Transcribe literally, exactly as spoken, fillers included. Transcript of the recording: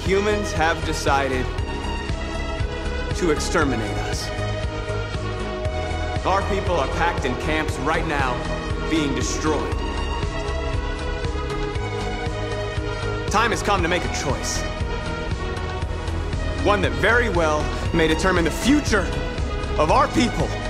Humans have decided to exterminate us. Our people are packed in camps right now, being destroyed. Time has come to make a choice. One that very well may determine the future of our people.